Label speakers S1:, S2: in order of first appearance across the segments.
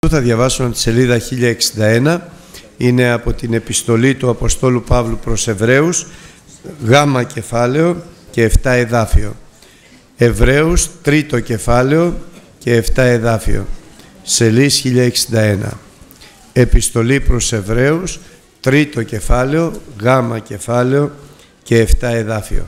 S1: Θα διαβάσω τη σελίδα 1061, είναι από την επιστολή του Αποστόλου Παύλου προς Εβραίους, γάμα κεφάλαιο και 7 εδάφιο. Εβραίους, τρίτο κεφάλαιο και 7 εδάφιο. Σελίδα 1061. Επιστολή προς Εβραίους, τρίτο κεφάλαιο, γάμα κεφάλαιο και 7 εδάφιο.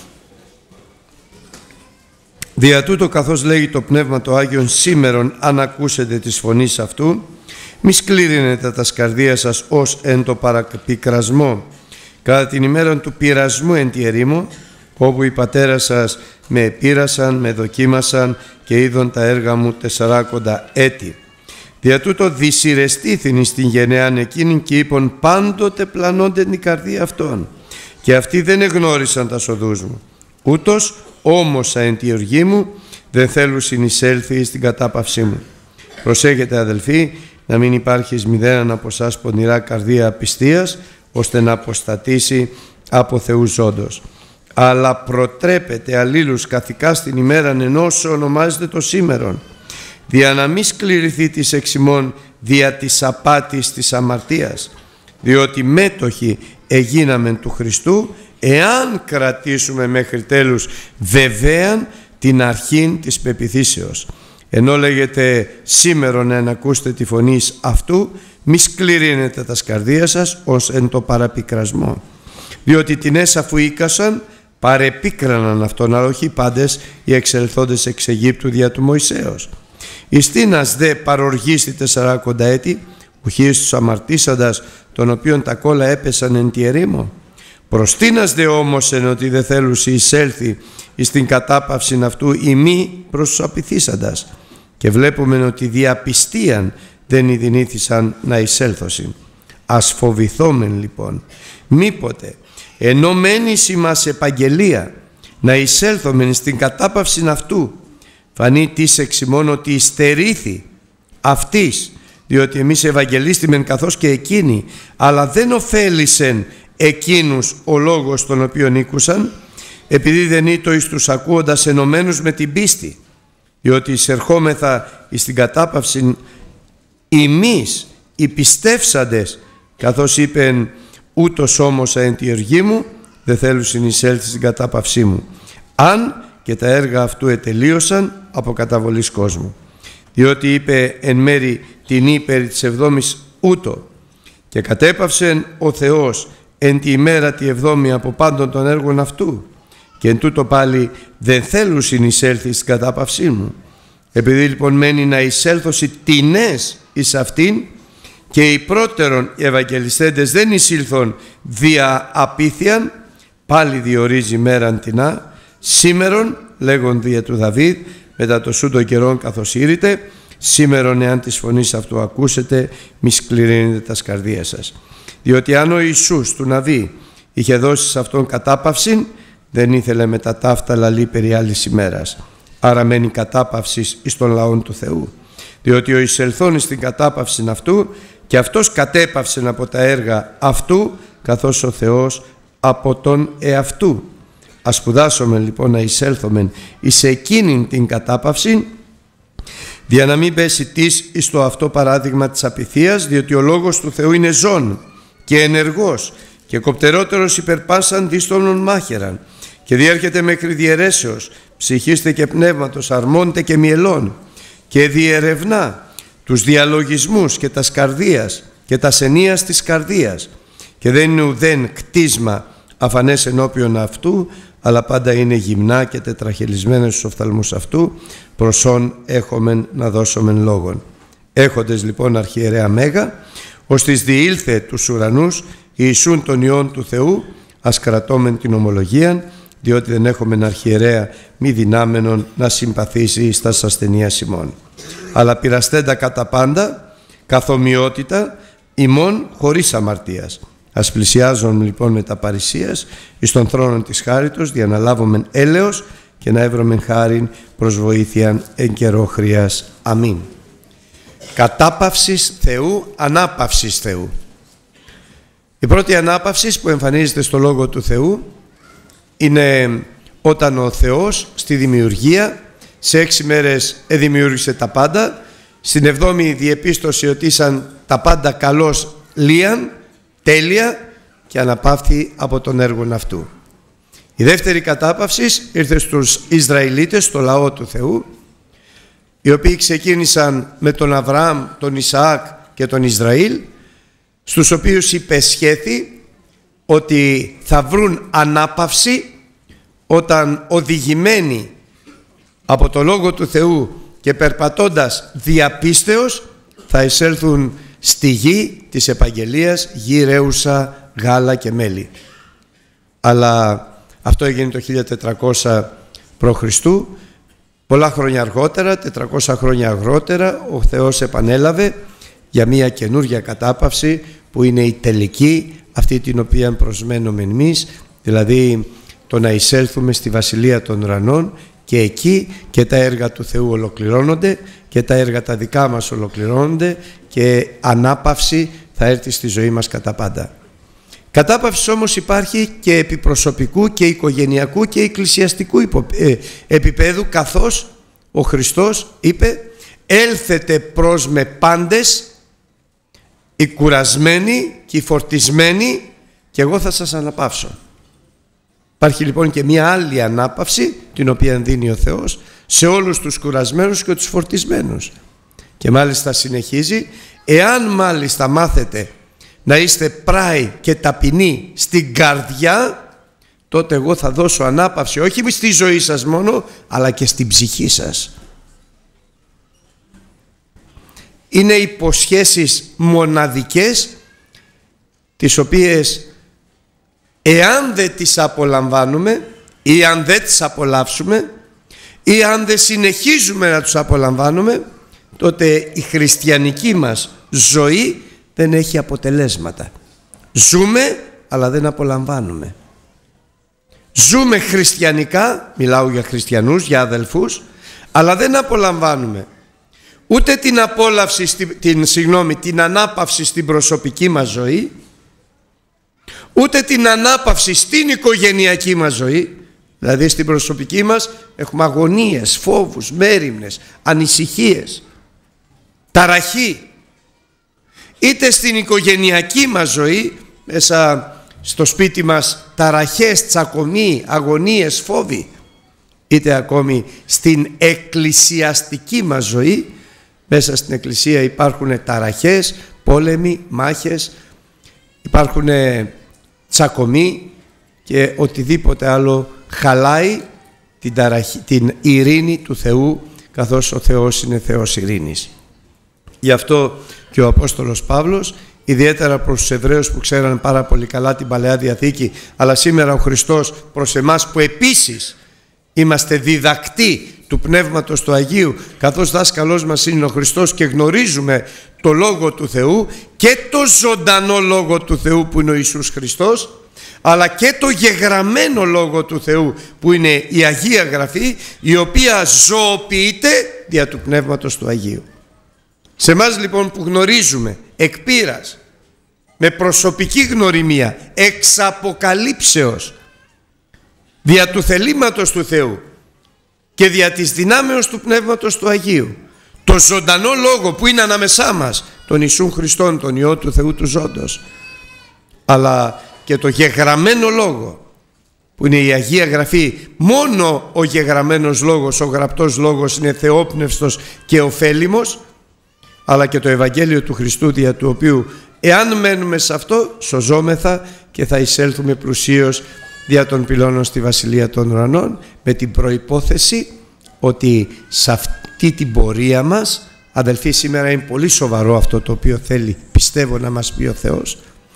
S1: Δια τούτο, καθώς λέγει το Πνεύμα το Άγιον, σήμερον αν ακούσετε της φωνής αυτού, μη σκληρύνετε τα σκαρδία σας ως εν το παραπικρασμό, κατά την ημέρα του πειρασμού εν τη ερήμο, όπου οι πατέρας σας με επήρασαν, με δοκίμασαν και είδον τα έργα μου 40 έτη. Δια τούτο δυσυρεστήθην στην γενεάν εκείνην και είπον πάντοτε πλανώνται την καρδία αυτών, και αυτοί δεν εγνώρισαν τα σοδούς μου. Ούτως όμως εν τη οργή μου δεν θέλουν συνεισέλθει στην κατάπαυσή μου. Προσέχετε, αδελφοί, να μην υπάρχει εις μηδέναν από εσάς πονηρά καρδία απιστίας, ώστε να αποστατήσει από Θεού ζώντος. Αλλά προτρέπετε αλλήλους καθηκά στην ημέραν ενός ονομάζεται το σήμερον, δια να μη σκληρηθεί της εξημών δια της απάτης της αμαρτίας, διότι μέτοχοι εγίναμεν του Χριστού, εάν κρατήσουμε μέχρι τέλους βεβαίαν την αρχήν της πεποιθήσεως. Ενώ λέγεται σήμερον εάν ακούσετε τη φωνή αυτού, μη σκληρύνετε τα σκαρδία σας ως εν το παραπικρασμό. Διότι την αφού ήκασαν, παρεπίκραναν αυτόν, αλλά όχι πάντες οι εξελθόντες εξ Αιγύπτου δια του Μωυσέως. Εις τίνας δε παροργίστη 40 έτη, ουχείς τους αμαρτήσαντας, των οποίων τα κόλλα έπεσαν εν τη ερήμο. Προστίνας δε όμως εν ότι δεν θέλουσι εισέλθει εις την κατάπαυσιν αυτού ή μη προς τους απειθήσαντας. Και βλέπουμε ότι διαπιστίαν δεν ειδηνήθησαν να εισέλθωσιν. Ας φοβηθόμεν λοιπόν, μήποτε ενώ μένεις μας επαγγελία να εισέλθομεν στην κατάπαυσιν αυτού, φανεί της εξημών ότι υστερήθη αυτής, διότι εμείς ευαγγελίστημεν καθώς και εκείνοι, αλλά δεν ωφέλησεν εκείνους ο λόγος τον οποίον ήκουσαν, επειδή δεν ήτο εις τους ακούοντας ενωμένους με την πίστη, διότι εισερχόμεθα εις την κατάπαυση ημείς οι πιστεύσαντες, καθώς είπεν ούτως όμως εν τη οργή μου δεν θέλουν συνεισέλθει στην κατάπαυσή μου, αν και τα έργα αυτού ετελείωσαν από καταβολής κόσμου. Διότι είπε εν μέρη την ύπερη της εβδόμης ούτω, και κατέπαυσεν ο Θεός εν τη ημέρα τη εβδόμη από πάντων των έργων αυτού, και εν τούτο πάλι δεν θέλουν συνεισέλθει στην κατάπαυσή μου. Επειδή λοιπόν μένει να εισέλθωση τινές εις αυτήν, και οι πρώτερον οι ευαγγελιστέντες δεν εισήλθον δια απίθιαν, πάλι διορίζει μέραν τινά, σήμερον λέγον δια του Δαβίδ, μετά το σούντο καιρόν καθώς ήρυτε, σήμερον εάν της φωνής αυτού ακούσετε, μη σκληρύνετε τα σκαρδία σας. Διότι αν ο Ιησούς του Ναβί είχε δώσει σε αυτόν κατάπαυση, δεν ήθελε μετά ταύτα λαλεί περί άλλης ημέρας. Άρα μένει κατάπαυσης εις των λαών του Θεού. Διότι ο εισελθών στην κατάπαυση αυτού, και αυτός κατέπαυσε από τα έργα αυτού, καθώς ο Θεός από τον εαυτού. Ας σπουδάσουμε λοιπόν να εισέλθομεν εις εκείνην την κατάπαυση, δια να μην πέσει της εις το αυτό παράδειγμα της απειθίας, διότι ο λόγος του Θεού είναι ζών και ενεργός και κοπτερότερος υπερπάσαν δίστονων μάχαιραν, και διέρχεται μέχρι διαιρέσεως ψυχήστε και πνεύματος, αρμόντε και μυελών, και διερευνά τους διαλογισμούς και τα καρδίας και τα σενίας της καρδίας, και δεν είναι ουδέν κτίσμα αφανές ενώπιον αυτού, αλλά πάντα είναι γυμνά και τετραχελισμένες στους οφθαλμούς αυτού, προσόν έχομεν να δώσομεν λόγον. Έχοντες λοιπόν αρχιερέα Μέγα, ώστις διήλθε τους ουρανούς Ιησούν των Υιών του Θεού, ας κρατώμεν την ομολογίαν, διότι δεν έχομεν αρχιερέα μη δυνάμενον να συμπαθήσει στα ασθενείας ημών. Αλλά πειραστέντα κατά πάντα, καθ' ομοιότητα, ημών χωρίς αμαρτίας. Ας πλησιάζον λοιπόν με τα παρησίας εις τον θρόνο της χάριτος, για να λάβομεν έλεος και να έβρομεν χάριν προς βοήθειαν εν καιρό χρειάς. Αμήν. Κατάπαυσης Θεού, ανάπαυσης Θεού. Η πρώτη ανάπαυση που εμφανίζεται στο Λόγο του Θεού είναι όταν ο Θεός στη δημιουργία σε 6 μέρες εδημιούργησε τα πάντα στην 7η διεπίστωση ότι ήσαν τα πάντα καλώς λίαν, τέλεια, και αναπαύθη από τον έργον αυτού. Η δεύτερη κατάπαυση ήρθε στους Ισραηλίτες, στο λαό του Θεού, οι οποίοι ξεκίνησαν με τον Αβραάμ, τον Ισαάκ και τον Ισραήλ, στους οποίους υπεσχέθη ότι θα βρουν ανάπαυση όταν οδηγημένοι από το Λόγο του Θεού και περπατώντας διαπίστεως θα εισέλθουν στη γη της επαγγελίας, γη ρέουσα γάλα και μέλι. Αλλά αυτό έγινε το 1400 π.Χ. Πολλά χρόνια αργότερα, 400 χρόνια αργότερα, ο Θεός επανέλαβε για μια καινούργια κατάπαυση που είναι η τελική, αυτή την οποία προσμένουμε εμείς, δηλαδή το να εισέλθουμε στη Βασιλεία των Ουρανών, και εκεί και τα έργα του Θεού ολοκληρώνονται και τα έργα τα δικά μας ολοκληρώνονται και ανάπαυση θα έρθει στη ζωή μας κατά πάντα. Κατάπαυση όμως υπάρχει και επιπροσωπικού και οικογενειακού και εκκλησιαστικού επίπεδου, καθώς ο Χριστός είπε «Έλθετε προς με πάντες, οι κουρασμένοι και οι φορτισμένοι, και εγώ θα σας αναπαύσω». Υπάρχει λοιπόν και μια άλλη ανάπαυση, την οποία δίνει ο Θεός σε όλους τους κουρασμένους και τους φορτισμένους. Και μάλιστα συνεχίζει, εάν μάλιστα μάθετε να είστε πράοι και ταπεινοί στην καρδιά, τότε εγώ θα δώσω ανάπαυση όχι στη ζωή σας μόνο, αλλά και στην ψυχή σας. Είναι υποσχέσεις μοναδικές, τις οποίες εάν δεν τις απολαμβάνουμε ή αν δεν τις απολαύσουμε ή αν δεν συνεχίζουμε να τους απολαμβάνουμε, τότε η χριστιανική μας ζωή δεν έχει αποτελέσματα. Ζούμε αλλά δεν απολαμβάνουμε. Ζούμε χριστιανικά, μιλάω για χριστιανούς, για αδελφούς, αλλά δεν απολαμβάνουμε ούτε την απόλαυση, την ανάπαυση στην προσωπική μας ζωή, ούτε την ανάπαυση στην οικογενειακή μας ζωή. Δηλαδή στην προσωπική μας έχουμε αγωνίες, φόβους, μέριμνες, ανησυχίες, ταραχή. Είτε στην οικογενειακή μας ζωή, μέσα στο σπίτι μας, ταραχές, τσακωμοί, αγωνίες, φόβοι, είτε ακόμη στην εκκλησιαστική μας ζωή. Μέσα στην εκκλησία υπάρχουν ταραχές, πόλεμοι, μάχες, υπάρχουν τσακωμοί και οτιδήποτε άλλο χαλάει την ειρήνη του Θεού, καθώς ο Θεός είναι Θεός ειρήνης. Γι' αυτό και ο Απόστολος Παύλος, ιδιαίτερα προς τους Εβραίους που ξέραν πάρα πολύ καλά την Παλαιά Διαθήκη, αλλά σήμερα ο Χριστός προς εμάς που επίσης είμαστε διδακτοί του Πνεύματος του Αγίου, καθώς δάσκαλός μας είναι ο Χριστός και γνωρίζουμε το Λόγο του Θεού και το ζωντανό Λόγο του Θεού που είναι ο Ιησούς Χριστός, αλλά και το γεγραμμένο Λόγο του Θεού που είναι η Αγία Γραφή, η οποία ζωοποιείται δια του Πνεύματος του Αγίου. Σε εμάς λοιπόν που γνωρίζουμε εκ πείρας, με προσωπική γνωριμία, εξ αποκαλύψεως, δια του θελήματος του Θεού και δια της δυνάμεως του Πνεύματος του Αγίου, το ζωντανό Λόγο που είναι ανάμεσά μας, τον Ιησούν Χριστόν, τον Υιό του Θεού του Ζώντος, αλλά και το γεγραμμένο Λόγο που είναι η Αγία Γραφή. Μόνο ο γεγραμμένος Λόγος, ο γραπτός Λόγος είναι θεόπνευστος και ωφέλιμος, αλλά και το Ευαγγέλιο του Χριστού, δια του οποίου εάν μένουμε σε αυτό σωζόμεθα και θα εισέλθουμε πλουσίως δια των πυλώνων στη Βασιλεία των Ουρανών, με την προϋπόθεση ότι σε αυτή την πορεία μας, αδελφοί, σήμερα είναι πολύ σοβαρό αυτό το οποίο θέλει, πιστεύω, να μας πει ο Θεός,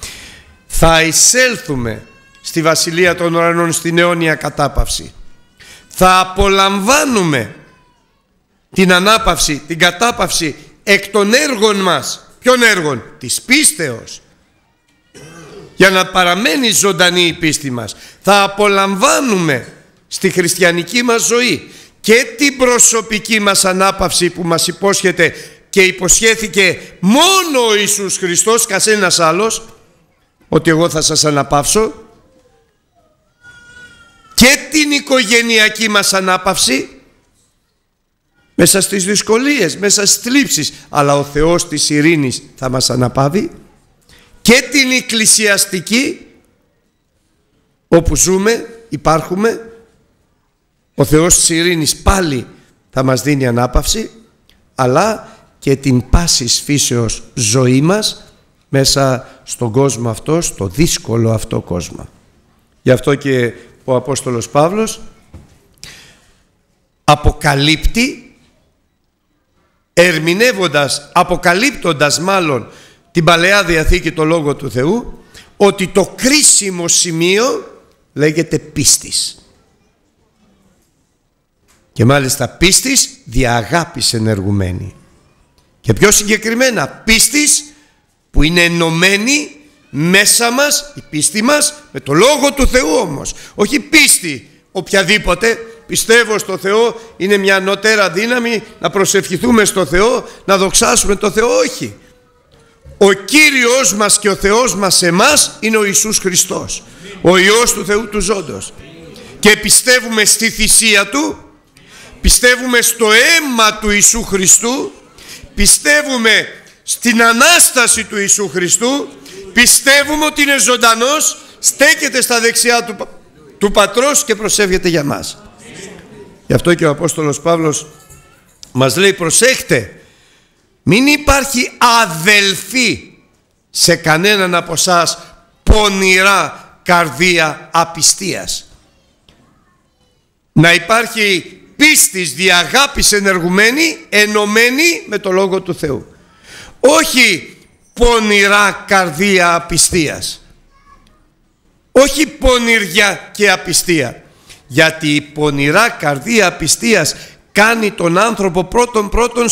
S1: θα εισέλθουμε στη Βασιλεία των Ουρανών, στην αιώνια κατάπαυση. Θα απολαμβάνουμε την ανάπαυση, την κατάπαυση εκ των έργων μας. Ποιων έργων? Της πίστεως, για να παραμένει ζωντανή η πίστη μας. Θα απολαμβάνουμε στη χριστιανική μας ζωή και την προσωπική μας ανάπαυση που μας υπόσχεται και υποσχέθηκε μόνο ο Ιησούς Χριστός, κανένας άλλος, ότι εγώ θα σας αναπαύσω, και την οικογενειακή μας ανάπαυση μέσα στις δυσκολίες, μέσα στις θλίψεις, αλλά ο Θεός της ειρήνης θα μας αναπαύει, και την εκκλησιαστική όπου ζούμε, υπάρχουμε, ο Θεός της ειρήνης πάλι θα μας δίνει ανάπαυση, αλλά και την πάσης φύσεως ζωή μας μέσα στον κόσμο αυτό, στο δύσκολο αυτό κόσμο. Γι' αυτό και ο Απόστολος Παύλος αποκαλύπτει, αποκαλύπτοντας μάλλον την Παλαιά Διαθήκη, το Λόγο του Θεού, ότι το κρίσιμο σημείο λέγεται πίστης. Και μάλιστα πίστης δια αγάπης ενεργουμένη. Και πιο συγκεκριμένα πίστης που είναι ενωμένη μέσα μας, η πίστη μας, με το Λόγο του Θεού όμως. Όχι πίστη οποιαδήποτε, πιστεύω στο Θεό, είναι μια ανωτέρα δύναμη, να προσευχηθούμε στο Θεό, να δοξάσουμε το Θεό. Όχι. Ο Κύριος μας και ο Θεός μας εμάς είναι ο Ιησούς Χριστός, ο Υιός του Θεού του ζώντος. Και πιστεύουμε στη θυσία Του, πιστεύουμε στο αίμα του Ιησού Χριστού, πιστεύουμε στην Ανάσταση του Ιησού Χριστού, πιστεύουμε ότι είναι ζωντανός, στέκεται στα δεξιά του Πατρός και προσεύχεται για μας. Γι' αυτό και ο Απόστολος Παύλος μας λέει, προσέχτε, μην υπάρχει αδελφή σε κανέναν από εσάς πονηρά καρδία απιστίας. Να υπάρχει πίστης δια αγάπης ενεργουμένη, ενωμένη με το Λόγο του Θεού. Όχι πονηρά καρδία απιστίας. Όχι πονηριά και απιστία. Γιατί η πονηρά καρδία απιστίας κάνει τον άνθρωπο πρώτον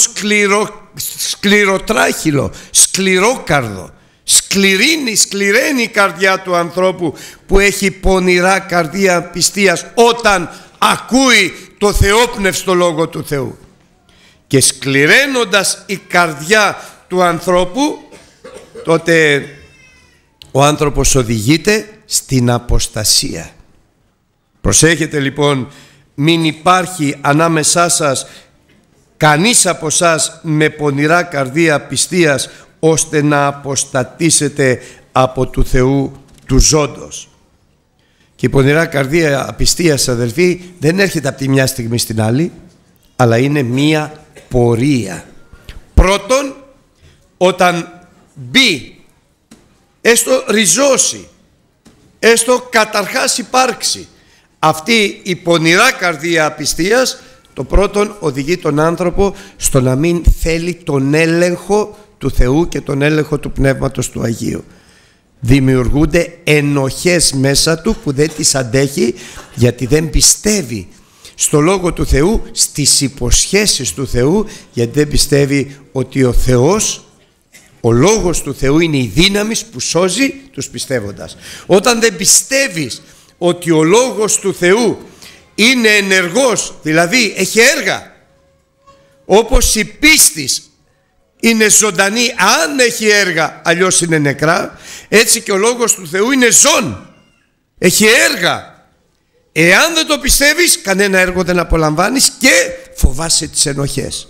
S1: σκληροτράχυλο, σκληρόκαρδο. Σκληραίνει η καρδιά του ανθρώπου που έχει πονηρά καρδία απιστίας όταν ακούει το θεόπνευστο Λόγο του Θεού. Και σκληραίνοντας η καρδιά του ανθρώπου, τότε ο άνθρωπος οδηγείται στην αποστασία. Προσέχετε λοιπόν, μην υπάρχει ανάμεσά σας κανείς από εσάς με πονηρά καρδία απιστίας, ώστε να αποστατήσετε από του Θεού του ζώντος. Και η πονηρά καρδία απιστίας, αδελφοί, δεν έρχεται από τη μια στιγμή στην άλλη, αλλά είναι μία πορεία. Πρώτον, όταν μπει, έστω ριζώσει, έστω καταρχάς υπάρξει αυτή η πονηρά καρδία απιστίας, το πρώτον οδηγεί τον άνθρωπο στο να μην θέλει τον έλεγχο του Θεού και τον έλεγχο του Πνεύματος του Αγίου. Δημιουργούνται ενοχές μέσα του που δεν τις αντέχει, γιατί δεν πιστεύει στο Λόγο του Θεού, στις υποσχέσεις του Θεού, γιατί δεν πιστεύει ότι ο Θεός, ο Λόγος του Θεού είναι η δύναμη που σώζει τους πιστεύοντας. Όταν δεν πιστεύεις ότι ο Λόγος του Θεού είναι ενεργός, δηλαδή έχει έργα, όπως η πίστης είναι ζωντανή αν έχει έργα, αλλιώς είναι νεκρά, έτσι και ο Λόγος του Θεού είναι ζών, έχει έργα. Εάν δεν το πιστεύεις, κανένα έργο δεν απολαμβάνεις και φοβάσαι τις ενοχές.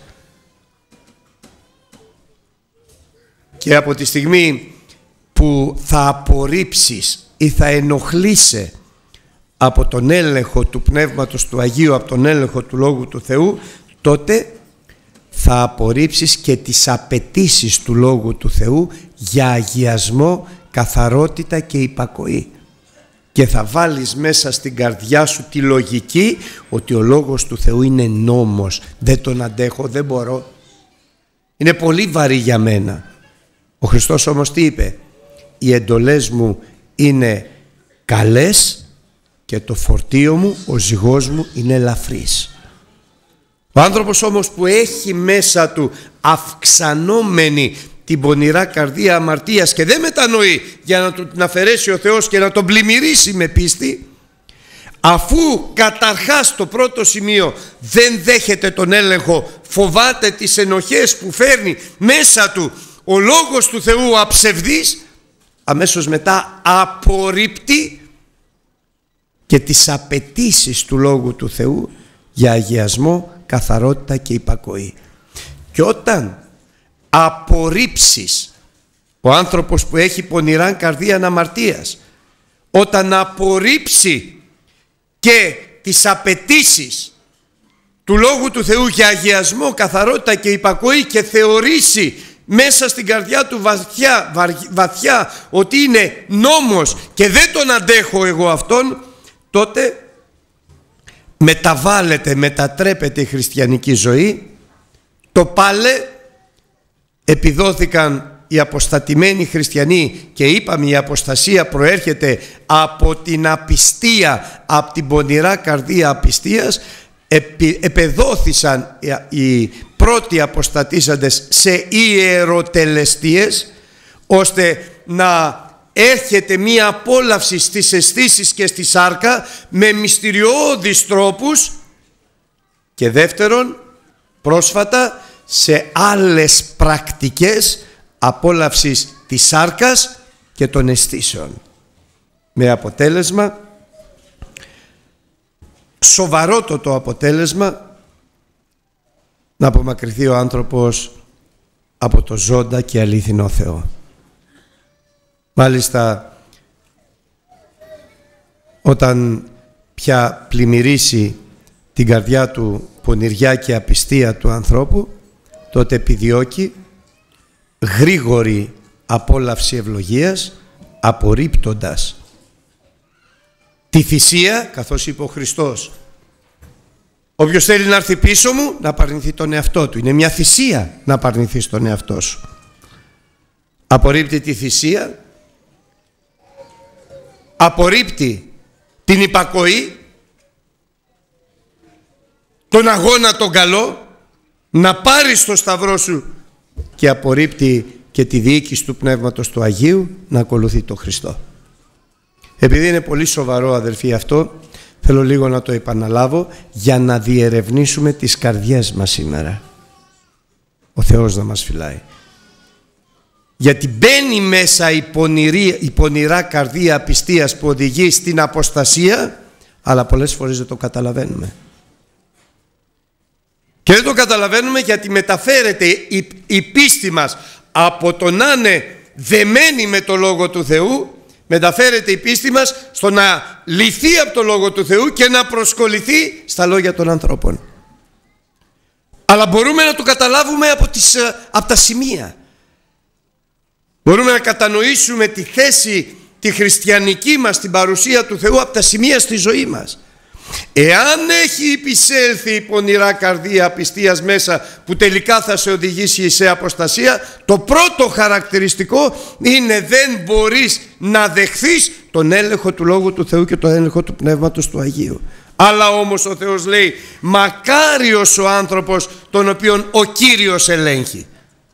S1: Και από τη στιγμή που θα απορρίψεις ή θα ενοχλείσαι από τον έλεγχο του Πνεύματος του Αγίου, από τον έλεγχο του Λόγου του Θεού, τότε θα απορρίψεις και τις απαιτήσεις του Λόγου του Θεού για αγιασμό, καθαρότητα και υπακοή. Και θα βάλεις μέσα στην καρδιά σου τη λογική ότι ο Λόγος του Θεού είναι νόμος. Δεν τον αντέχω, δεν μπορώ. Είναι πολύ βαρύ για μένα. Ο Χριστός όμως τι είπε? Οι εντολές μου είναι καλές και το φορτίο μου, ο ζυγός μου είναι ελαφρύς. Ο άνθρωπος όμως που έχει μέσα του αυξανόμενη την πονηρά καρδία αμαρτίας και δεν μετανοεί για να του την αφαιρέσει ο Θεός και να τον πλημμυρίσει με πίστη, αφού καταρχάς το πρώτο σημείο δεν δέχεται τον έλεγχο, φοβάται τις ενοχές που φέρνει μέσα του ο Λόγος του Θεού αψευδής, αμέσως μετά απορρίπτει και τις απαιτήσεις του Λόγου του Θεού για αγιασμό, καθαρότητα και υπακοή. Και όταν απορρίψεις, ο άνθρωπος που έχει πονηράν καρδίαν αμαρτίας, όταν απορρίψει και τις απαιτήσεις του Λόγου του Θεού για αγιασμό, καθαρότητα και υπακοή και θεωρήσει μέσα στην καρδιά του βαθιά ότι είναι νόμος και δεν τον αντέχω εγώ αυτόν, τότε μετατρέπεται η χριστιανική ζωή. Το πάλε επιδόθηκαν οι αποστατημένοι χριστιανοί και είπαμε η αποστασία προέρχεται από την απιστία, από την πονηρά καρδία απιστίας. Επεδόθησαν οι πρώτοι αποστατήσαντες σε ιεροτελεστίες, ώστε να έρχεται μία απόλαυση στις αισθήσεις και στη σάρκα με μυστηριώδεις τρόπους, και δεύτερον πρόσφατα σε άλλες πρακτικές απόλαυσης της σάρκας και των αισθήσεων, με αποτέλεσμα, σοβαρότατο αποτέλεσμα, να απομακρυνθεί ο άνθρωπος από το ζώντα και αλήθινο Θεό. Μάλιστα, όταν πια πλημμυρίσει την καρδιά του πονηριά και απιστία του ανθρώπου, τότε επιδιώκει γρήγορη απόλαυση ευλογίας, απορρίπτοντας τη θυσία, καθώς είπε ο Χριστός, όποιος θέλει να έρθει πίσω μου να απαρνηθεί τον εαυτό του. Είναι μια θυσία να απαρνηθείς τον εαυτό σου. Απορρίπτει τη θυσία, απορρίπτει την υπακοή, τον αγώνα τον καλό, να πάρεις το σταυρό σου, και απορρίπτει και τη διοίκηση του Πνεύματος του Αγίου, να ακολουθεί τον Χριστό. Επειδή είναι πολύ σοβαρό, αδελφοί, αυτό, θέλω λίγο να το επαναλάβω για να διερευνήσουμε τις καρδιές μας σήμερα. Ο Θεός να μας φυλάει. Γιατί μπαίνει μέσα η πονηρά καρδία απιστίας που οδηγεί στην αποστασία, αλλά πολλές φορές δεν το καταλαβαίνουμε. Και δεν το καταλαβαίνουμε γιατί μεταφέρεται η πίστη μας από το να είναι δεμένη με το Λόγο του Θεού, μεταφέρεται η πίστη μας στο να λυθεί από το Λόγο του Θεού και να προσκοληθεί στα λόγια των ανθρώπων. Αλλά μπορούμε να το καταλάβουμε από τα σημεία. Μπορούμε να κατανοήσουμε τη θέση τη χριστιανική μας, την παρουσία του Θεού από τα σημεία στη ζωή μας. Εάν έχει υπησέλθει η πονηρά καρδία απιστίας μέσα, που τελικά θα σε οδηγήσει σε αποστασία, το πρώτο χαρακτηριστικό είναι δεν μπορείς να δεχθείς τον έλεγχο του Λόγου του Θεού και τον έλεγχο του Πνεύματος του Αγίου. Αλλά όμως ο Θεός λέει, μακάριος ο άνθρωπος τον οποίον ο Κύριος ελέγχει.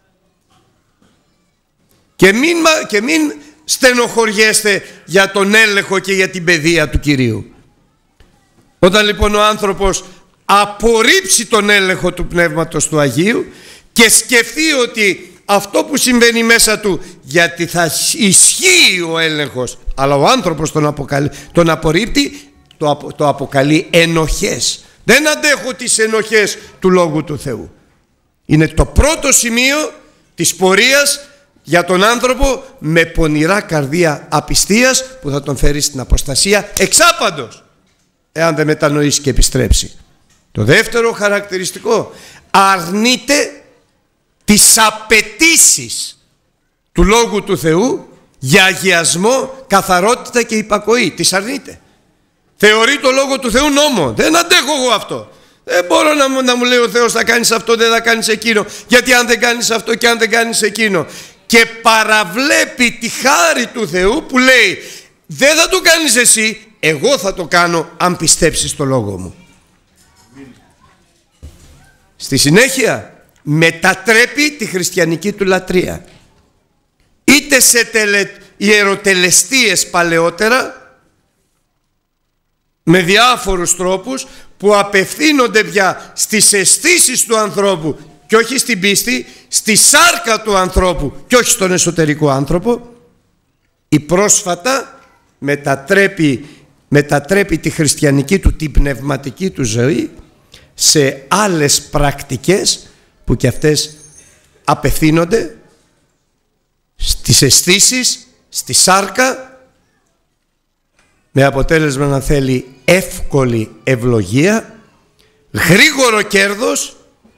S1: Και μην στενοχωριέστε για τον έλεγχο και για την παιδεία του Κυρίου. Όταν λοιπόν ο άνθρωπος απορρίψει τον έλεγχο του Πνεύματος του Αγίου και σκεφτεί ότι αυτό που συμβαίνει μέσα του, γιατί θα ισχύει ο έλεγχος, αλλά ο άνθρωπος τον απορρίπτει, το αποκαλεί ενοχές. Δεν αντέχω τις ενοχές του Λόγου του Θεού. Είναι το πρώτο σημείο της πορείας για τον άνθρωπο με πονηρά καρδία απιστίας, που θα τον φέρει στην αποστασία εξάπαντος, εάν δεν μετανοήσει και επιστρέψει. Το δεύτερο χαρακτηριστικό, αρνείται τις απαιτήσεις του Λόγου του Θεού για αγιασμό, καθαρότητα και υπακοή. Τις αρνείται. Θεωρεί το Λόγο του Θεού νόμο. Δεν αντέχω εγώ αυτό. Δεν μπορώ να μου λέει ο Θεός θα κάνεις αυτό, δεν θα κάνεις εκείνο, γιατί αν δεν κάνεις αυτό και αν δεν κάνεις εκείνο. Και παραβλέπει τη χάρη του Θεού που λέει, δεν θα το κάνεις εσύ, εγώ θα το κάνω αν πιστέψεις το Λόγο μου. Στη συνέχεια μετατρέπει τη χριστιανική του λατρεία, είτε σε ιεροτελεστίες παλαιότερα, με διάφορους τρόπους που απευθύνονται πια στις αισθήσεις του ανθρώπου και όχι στην πίστη, στη σάρκα του ανθρώπου και όχι στον εσωτερικό άνθρωπο, ή πρόσφατα μετατρέπει τη χριστιανική του, την πνευματική του ζωή, σε άλλες πρακτικές που και αυτές απευθύνονται στις αισθήσεις, στη σάρκα, με αποτέλεσμα να θέλει εύκολη ευλογία, γρήγορο κέρδος,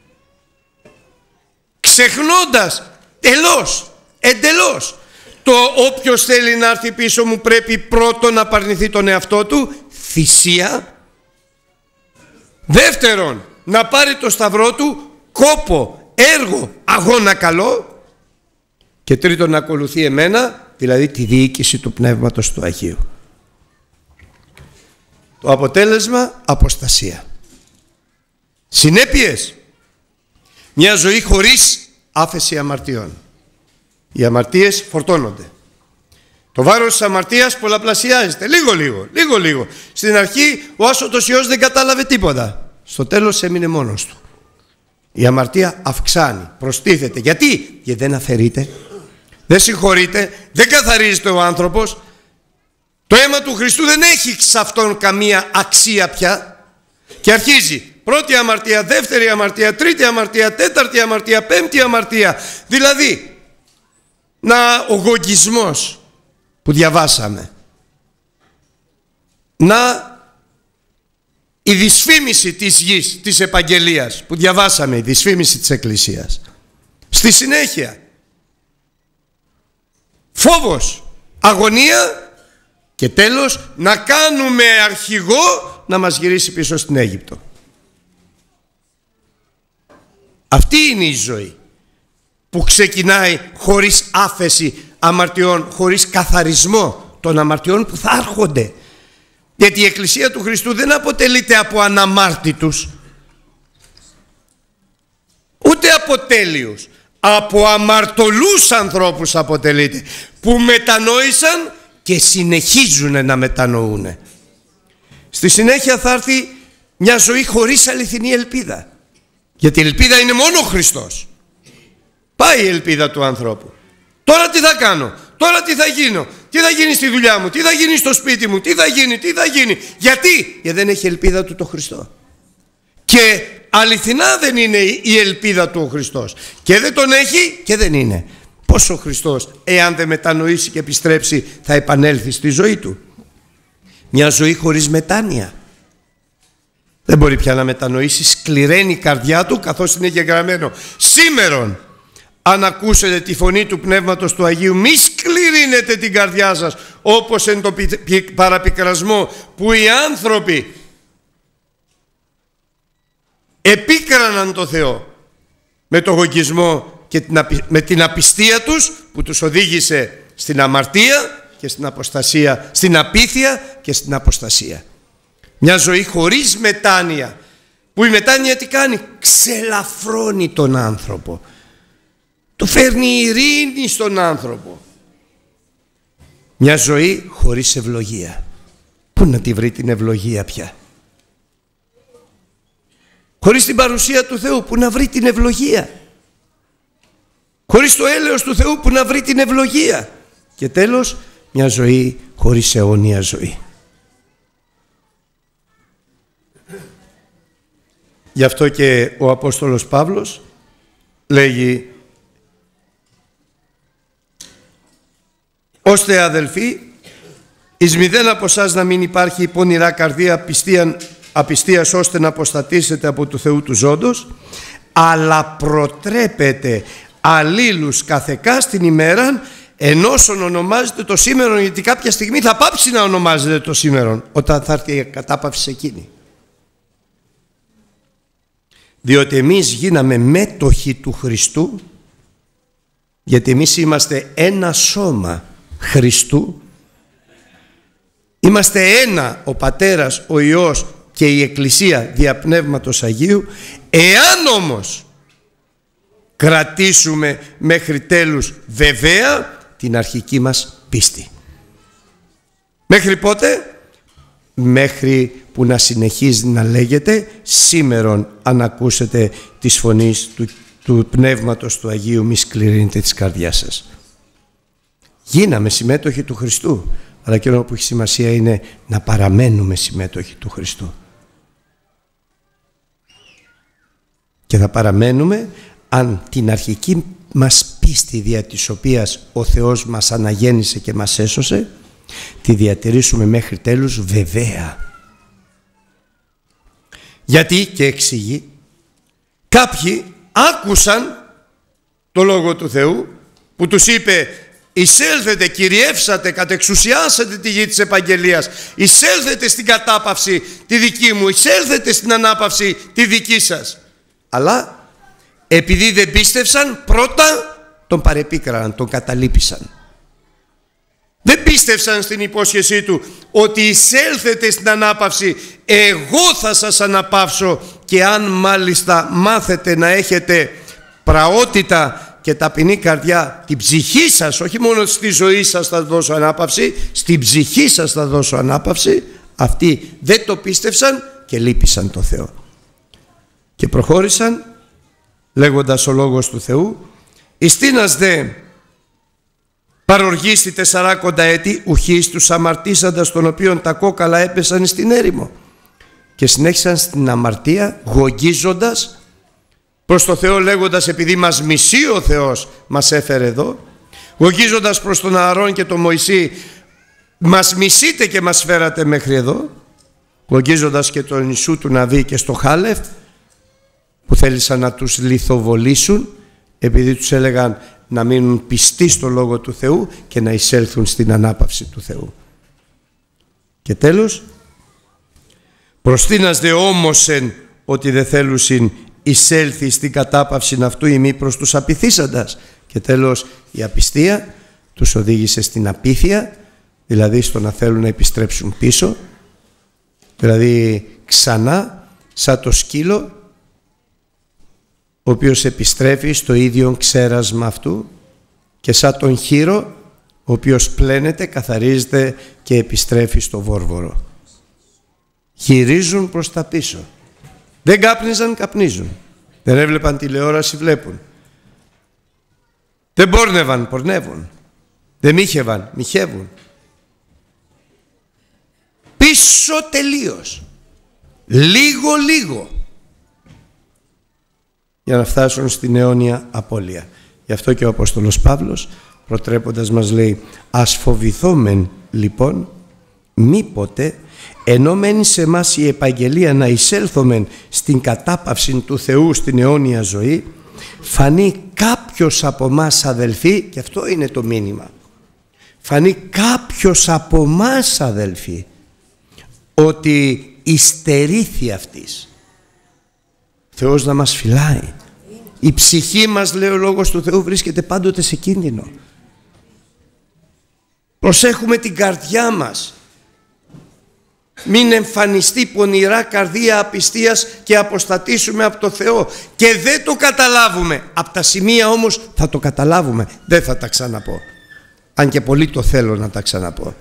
S1: ξεχνώντας εντελώς το όποιος θέλει να έρθει πίσω μου πρέπει πρώτον να απαρνηθεί τον εαυτό του, θυσία. Δεύτερον, να πάρει το σταυρό του, κόπο, έργο, αγώνα καλό. Και τρίτον, να ακολουθεί εμένα, δηλαδή τη διοίκηση του Πνεύματος του Αγίου. Το αποτέλεσμα, αποστασία. Συνέπειες, μια ζωή χωρίς άφεση αμαρτιών. Οι αμαρτίες φορτώνονται. Το βάρος της αμαρτίας πολλαπλασιάζεται λίγο. Στην αρχή ο άσωτος Υιός δεν κατάλαβε τίποτα. Στο τέλος έμεινε μόνος του. Η αμαρτία αυξάνει, προστίθεται. Γιατί δεν αφαιρείται, δεν συγχωρείται, δεν καθαρίζεται ο άνθρωπος. Το αίμα του Χριστού δεν έχει σε αυτόν καμία αξία πια. Και αρχίζει πρώτη αμαρτία, δεύτερη αμαρτία, τρίτη αμαρτία, τέταρτη αμαρτία, πέμπτη αμαρτία. Δηλαδή, ο γογγισμός που διαβάσαμε, η δυσφήμιση της γης, της επαγγελίας που διαβάσαμε, η δυσφήμιση της Εκκλησίας. Στη συνέχεια, φόβος, αγωνία και τέλος να κάνουμε αρχηγό να μας γυρίσει πίσω στην Αίγυπτο. Αυτή είναι η ζωή που ξεκινάει χωρίς άφεση αμαρτιών, χωρίς καθαρισμό των αμαρτιών που θα έρχονται. Γιατί η Εκκλησία του Χριστού δεν αποτελείται από αναμάρτητους, ούτε από τέλειους, από αμαρτωλούς ανθρώπους αποτελείται, που μετανόησαν και συνεχίζουν να μετανοούν. Στη συνέχεια θα έρθει μια ζωή χωρίς αληθινή ελπίδα, γιατί η ελπίδα είναι μόνο ο Χριστός. Πάει η ελπίδα του ανθρώπου. Τώρα τι θα κάνω, τώρα τι θα γίνω, τι θα γίνει στη δουλειά μου, τι θα γίνει στο σπίτι μου, τι θα γίνει. Γιατί δεν έχει ελπίδα του το Χριστό. Και αληθινά δεν είναι η ελπίδα του ο Χριστός. Και δεν τον έχει και δεν είναι. Πώς ο Χριστός, εάν δεν μετανοήσει και επιστρέψει, θα επανέλθει στη ζωή του? Μια ζωή χωρίς μετάνοια. Δεν μπορεί πια να μετανοήσει, σκληραίνει η καρδιά του, καθώς είναι γεγραμμένο σήμερον. Αν ακούσετε τη φωνή του Πνεύματος του Αγίου, μη σκληρύνετε την καρδιά σας, όπως εν το παραπικρασμό που οι άνθρωποι επίκραναν το Θεό με το γογγισμό και με την απιστία τους, που τους οδήγησε στην αμαρτία και στην αποστασία, στην απίθεια και στην αποστασία. Μια ζωή χωρίς μετάνοια, που η μετάνοια τι κάνει? Ξελαφρώνει τον άνθρωπο, του φέρνει ειρήνη στον άνθρωπο. Μια ζωή χωρίς ευλογία, πού να τη βρει την ευλογία πια? Χωρίς την παρουσία του Θεού, πού να βρει την ευλογία? Χωρίς το έλεος του Θεού, πού να βρει την ευλογία? Και τέλος, μια ζωή χωρίς αιώνια ζωή. Γι' αυτό και ο Απόστολος Παύλος λέγει, ώστε αδελφοί, εις μηδέν από εσάς να μην υπάρχει πονηρά καρδία απιστίας, ώστε να αποστατήσετε από του Θεού του ζώντος, αλλά προτρέπετε αλλήλους καθεκά στην ημέραν, ενώσον ονομάζεται το σήμερον, γιατί κάποια στιγμή θα πάψει να ονομάζεται το σήμερον, όταν θα έρθει η κατάπαυση εκείνη. Διότι εμείς γίναμε μέτοχοι του Χριστού, γιατί εμείς είμαστε ένα σώμα Χριστού, είμαστε ένα, ο Πατέρας, ο Υιός και η Εκκλησία δια Πνεύματος Αγίου. Εάν όμως κρατήσουμε μέχρι τέλους βεβαία την αρχική μας πίστη. Μέχρι πότε? Μέχρι που να συνεχίζει να λέγεται σήμερον αν ακούσετε της φωνής του Πνεύματος του Αγίου, μη σκληρύνετε της καρδιάς σας. Γίναμε συμμέτοχοι του Χριστού, αλλά και ono που έχει σημασία είναι να παραμένουμε συμμέτοχοι του Χριστού. Και θα παραμένουμε αν την αρχική μας πίστη δια της οποίας ο Θεός μας αναγέννησε και μας έσωσε τη διατηρήσουμε μέχρι τέλους βεβαία. Γιατί, και εξηγεί, κάποιοι άκουσαν το Λόγο του Θεού που τους είπε εισέλθετε, κυριεύσατε, κατεξουσιάσατε τη γη της επαγγελίας, εισέλθετε στην κατάπαυση τη δική μου, εισέλθετε στην ανάπαυση τη δική σας. Αλλά επειδή δεν πίστευσαν, πρώτα τον παρεπίκραναν, τον καταλείπησαν. Δεν πίστευσαν στην υπόσχεσή του ότι εισέλθετε στην ανάπαυση, εγώ θα σας αναπαύσω, και αν μάλιστα μάθετε να έχετε πραότητα και ταπεινή καρδιά, την ψυχή σας, όχι μόνο στη ζωή σας θα δώσω ανάπαυση, στην ψυχή σας θα δώσω ανάπαυση. Αυτοί δεν το πίστευσαν και λύπησαν το Θεό και προχώρησαν λέγοντας ο Λόγος του Θεού, «Ιστίνας δε παροργίστη 40 έτη ουχής τους αμαρτήσαντας, των οποίων τα κόκαλα έπεσαν στην έρημο». Και συνέχισαν στην αμαρτία γογγίζοντας προς το Θεό, λέγοντας, επειδή μας μισεί ο Θεός μας έφερε εδώ, γογγίζοντας προς τον Ααρών και τον Μωυσή, μας μισείτε και μας φέρατε μέχρι εδώ, γογγίζοντας και τον Ιησού του Ναβί και στο Χάλεφ, που θέλησαν να τους λιθοβολήσουν επειδή τους έλεγαν να μείνουν πιστοί στο Λόγο του Θεού και να εισέλθουν στην ανάπαυση του Θεού. Και τέλος, προστείνας δε όμωσεν ότι δε θέλουσιν εισέλθει στην κατάπαυση αυτού ή μη προς τους απειθήσαντας. Και τέλος, η απιστία τους οδήγησε στην απίθεια, δηλαδή στο να θέλουν να επιστρέψουν πίσω, δηλαδή ξανά σαν το σκύλο ο οποίος επιστρέφει στο ίδιο ξέρασμα αυτού, και σαν τον χήρο ο οποίος πλένεται, καθαρίζεται και επιστρέφει στο βόρβορο. Γυρίζουν προς τα πίσω. Δεν κάπνιζαν, καπνίζουν. Δεν έβλεπαν τηλεόραση, βλέπουν. Δεν πόρνευαν, πορνεύουν. Δεν μίχευαν, μιχεύουν. Πίσω τελείως. Λίγο για να φτάσουν στην αιώνια απώλεια. Γι' αυτό και ο Απόστολος Παύλος προτρέποντας μας λέει, ας φοβηθόμεν λοιπόν μήποτε ενώμεν σε εμάς η επαγγελία να εισέλθομεν στην κατάπαυση του Θεού στην αιώνια ζωή, φανεί κάποιος από εμάς αδελφοί, και αυτό είναι το μήνυμα, φανεί κάποιος από εμάς αδελφοί ότι υστερήθη αυτής. Θεός να μας φυλάει. Η ψυχή μας, λέει ο Λόγος του Θεού, βρίσκεται πάντοτε σε κίνδυνο. Προσέχουμε την καρδιά μας. Μην εμφανιστεί πονηρά καρδία απιστίας και αποστατήσουμε από το Θεό και δεν το καταλάβουμε. Από τα σημεία όμως θα το καταλάβουμε. Δεν θα τα ξαναπώ, αν και πολύ το θέλω να τα ξαναπώ.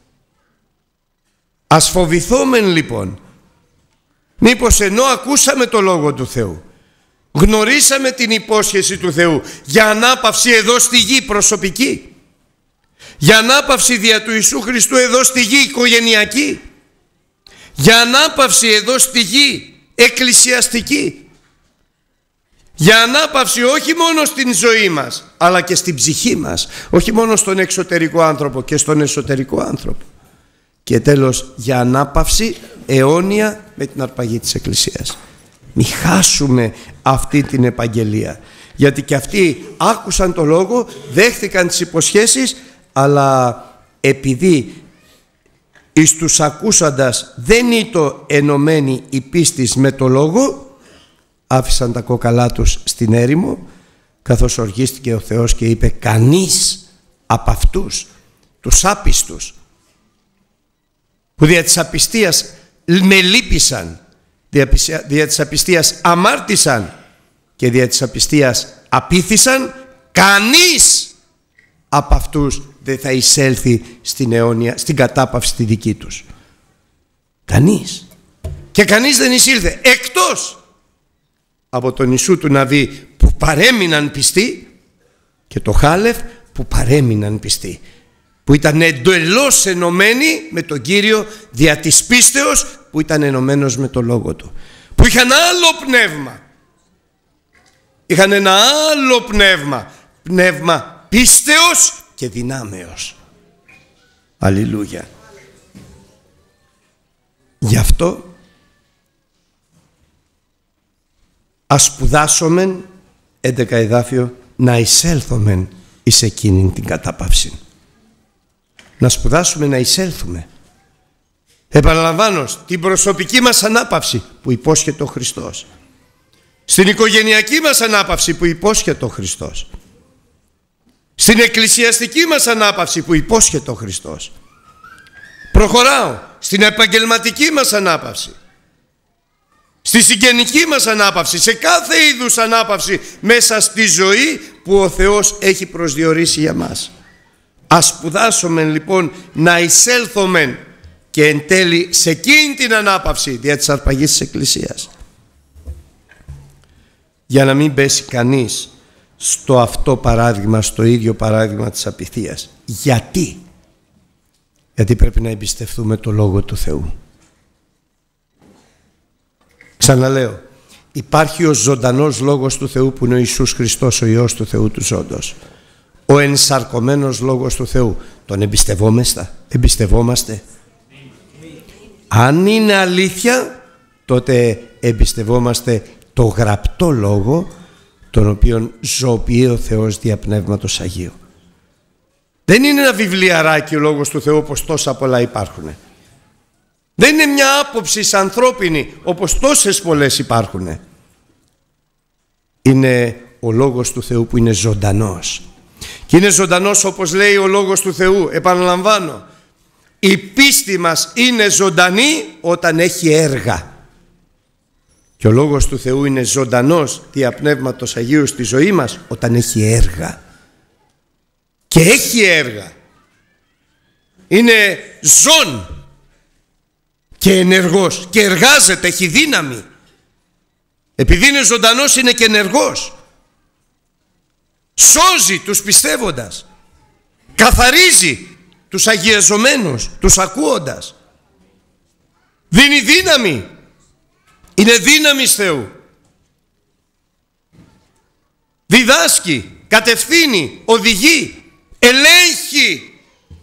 S1: Ας φοβηθόμεν λοιπόν. Μήπως ενώ ακούσαμε το Λόγο του Θεού, γνωρίσαμε την υπόσχεση του Θεού για ανάπαυση εδώ στη γη προσωπική, για ανάπαυση δια του Ιησού Χριστού εδώ στη γη οικογενειακή, για ανάπαυση εδώ στη γη εκκλησιαστική, για ανάπαυση όχι μόνο στην ζωή μας αλλά και στην ψυχή μας, όχι μόνο στον εξωτερικό άνθρωπο και στον εσωτερικό άνθρωπο, και τέλος για ανάπαυση αιώνια με την αρπαγή της Εκκλησίας. Μη χάσουμε αυτή την επαγγελία, γιατί και αυτοί άκουσαν το Λόγο, δέχθηκαν τις υποσχέσεις, αλλά επειδή εις τους ακούσαντας δεν ήτο ενωμένη η πίστης με το Λόγο, άφησαν τα κόκαλά τους στην έρημο, καθώς οργίστηκε ο Θεός και είπε, κανείς από αυτούς τους άπιστους που δια της απιστίας με λύπησαν, δια της απιστίας αμάρτησαν και δια της απιστίας απήθησαν, κανείς από αυτούς δεν θα εισέλθει στην αιώνια, στην κατάπαυση τη δική τους. Κανείς. Και κανείς δεν εισήλθε, εκτός από τον Ιησού του Ναβί που παρέμειναν πιστοί και το Χάλεφ που παρέμειναν πιστοί, που ήταν εντελώς ενωμένοι με τον Κύριο δια της πίστεως, που ήταν ενωμένος με το Λόγο Του, που είχαν άλλο πνεύμα, Είχαν ένα άλλο πνεύμα. Πνεύμα πίστεως και δυνάμεως. Αλληλούια. Γι' αυτό ας σπουδάσομεν, 11 εδάφιο, να εισέλθομεν εις εκείνην την κατάπαυση. Να σπουδάσουμε να εισέλθουμε. Επαναλαμβάνω, την προσωπική μας ανάπαυση που υπόσχεται ο Χριστός. Στην οικογενειακή μας ανάπαυση που υπόσχεται ο Χριστός. Στην εκκλησιαστική μας ανάπαυση που υπόσχεται ο Χριστός. Προχωράω στην επαγγελματική μας ανάπαυση. Στη συγγενική μας ανάπαυση, σε κάθε είδους ανάπαυση μέσα στη ζωή που ο Θεός έχει προσδιορίσει για μας. Ας σπουδάσουμε λοιπόν να εισέλθομεν και εν τέλει σε εκείνη την ανάπαυση δια της αρπαγής της Εκκλησίας. Για να μην πέσει κανείς στο αυτό παράδειγμα, στο ίδιο παράδειγμα της απειθίας. Γιατί? Γιατί πρέπει να εμπιστευτούμε το Λόγο του Θεού. Ξαναλέω, υπάρχει ο ζωντανός Λόγος του Θεού που είναι ο Ιησούς Χριστός, ο Υιός του Θεού του ζώντος. Ο ενσαρκωμένος Λόγος του Θεού. Τον εμπιστευόμαστε. Αν είναι αλήθεια, τότε εμπιστευόμαστε το γραπτό Λόγο, τον οποίον ζωοποιεί ο Θεός δια Πνεύματος Αγίου. Δεν είναι ένα βιβλιαράκι ο Λόγος του Θεού όπως τόσα πολλά υπάρχουν. Δεν είναι μια άποψη ανθρώπινη όπως τόσες πολλές υπάρχουν. Είναι ο Λόγος του Θεού που είναι ζωντανός. Και είναι ζωντανός όπως λέει ο Λόγος του Θεού. Επαναλαμβάνω, η πίστη μας είναι ζωντανή όταν έχει έργα. Και ο Λόγος του Θεού είναι ζωντανός δια Πνεύματος Αγίου στη ζωή μας όταν έχει έργα. Και έχει έργα. Είναι ζών και ενεργός και εργάζεται, έχει δύναμη. Επειδή είναι ζωντανός είναι και ενεργός. Σώζει τους πιστεύοντας. Καθαρίζει τους αγιαζομένους, τους ακούοντας. Δίνει δύναμη. Είναι δύναμης Θεού. Διδάσκει, κατευθύνει, οδηγεί, ελέγχει,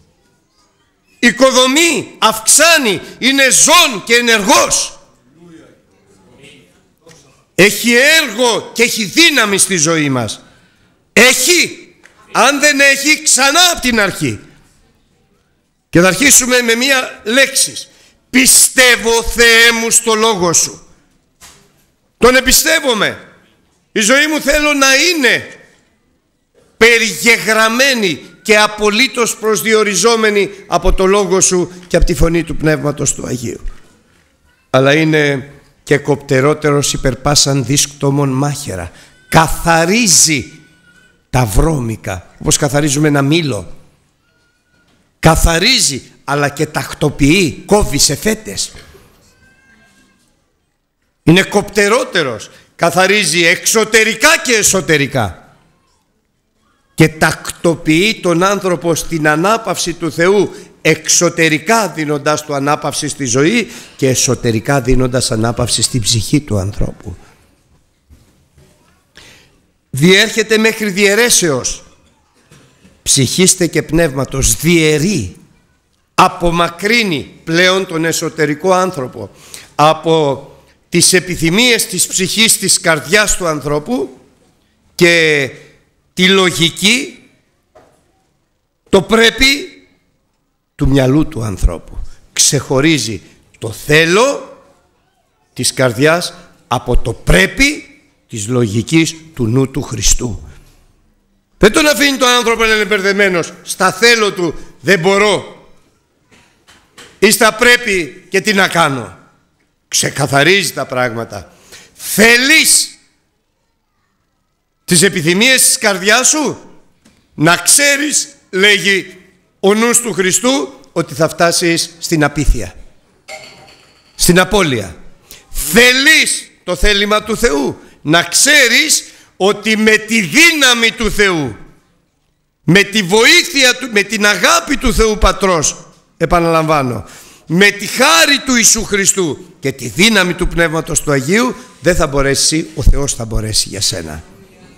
S1: οικοδομεί, αυξάνει, είναι ζών και ενεργός. Έχει έργο και έχει δύναμη στη ζωή μας. Έχει. Αν δεν έχει, ξανά από την αρχή. Και θα αρχίσουμε με μία λέξη. Πιστεύω, Θεέ μου, στο Λόγο Σου. Τον εμπιστεύομαι. Η ζωή μου θέλω να είναι περιγεγραμμένη και απολύτως προσδιοριζόμενη από το Λόγο Σου και από τη φωνή του Πνεύματος του Αγίου. Αλλά είναι και κοπτερότερος υπερπάσαν δύσκτομον μάχαιρα. Καθαρίζει τα βρώμικα, όπως καθαρίζουμε ένα μήλο. Καθαρίζει, αλλά και τακτοποιεί, κόβει σε φέτες. Είναι κοπτερότερος, καθαρίζει εξωτερικά και εσωτερικά. Και τακτοποιεί τον άνθρωπο στην ανάπαυση του Θεού, εξωτερικά δίνοντας του ανάπαυση στη ζωή και εσωτερικά δίνοντας ανάπαυση στην ψυχή του ανθρώπου. Διέρχεται μέχρι διαιρέσεως, ψυχήστε και πνεύματος, διαιρεί, απομακρύνει πλέον τον εσωτερικό άνθρωπο από τις επιθυμίες της ψυχής, της καρδιάς του ανθρώπου και τη λογική, το πρέπει του μυαλού του ανθρώπου. Ξεχωρίζει το θέλω της καρδιάς από το πρέπει της λογικής του νου του Χριστού. Δεν τον αφήνει τον άνθρωπο να είναι μπερδεμένος στα θέλω του, δεν μπορώ, ή στα πρέπει και τι να κάνω. Ξεκαθαρίζει τα πράγματα. Θέλεις τις επιθυμίες της καρδιάς σου, να ξέρεις, λέγει ο νους του Χριστού, ότι θα φτάσεις στην απίθεια, στην απώλεια. Θέλεις το θέλημα του Θεού, να ξέρεις ότι με τη δύναμη του Θεού, με τη βοήθεια του, με την αγάπη του Θεού Πατρός, επαναλαμβάνω, με τη χάρη του Ιησού Χριστού και τη δύναμη του Πνεύματος του Αγίου, δεν θα μπορέσει, ο Θεός θα μπορέσει για σένα.